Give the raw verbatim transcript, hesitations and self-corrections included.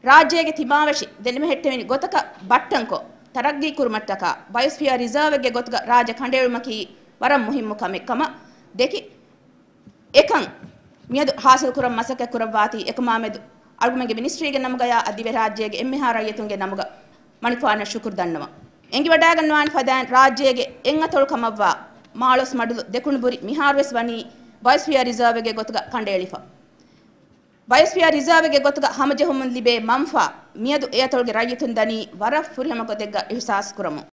ರಾಜ್ಯಗೆ ತಿಮಾವಶಿ ದೆನಿಮ ಹೆಟ್ಟೆವಿನಿ ಗೊತಕ ಬಟ್ಟಂಕೋ ತರಗ್ಗಿ ಕುರುಮಟ್ಟಕ biosphere reserve ಗೆ ಗೊತಕ ರಾಜ ಖಂಡೇಳುಮಕಿ ವರಂ ಮುಹಿಮ್ಮು ಕಮೆ ಕಮ දෙකි එකන් මියදු හාසල් කුරම් මසක කුරවාති එකමාමෙදු අල්ගුමගේ මිනිස්ට්‍රීගේ නමගයා අධිවේ රාජ්‍යයේ එම්මෙහා රායතුන්ගේ නමග මණිපාන ශුකුර් දන්නවා එංගි වඩා ගන්නවාන් ෆදාන් රාජ්‍යයේ එං අතොල් කමවා මාලොස් මඩුළු දෙකුණු බුරි මිහාර්වෙස් වනි බයොස්ෆියර් රිසර්ව් ගේ ගොතක කණ්ඩේලිෆා බයොස්ෆියර් රිසර්ව් ගේ ගොතක හමජ හොමුන් ලිබේ මම්ෆා මියදු එයතොල්ගේ රායතුන් දනි වර ෆුරිහම කොදෙග්ග ඉහසාස් කුරමු